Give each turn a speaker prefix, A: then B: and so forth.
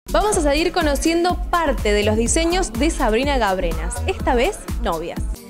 A: Vamos a seguir conociendo parte de los diseños de Sabrina Gabrenas, esta vez novias.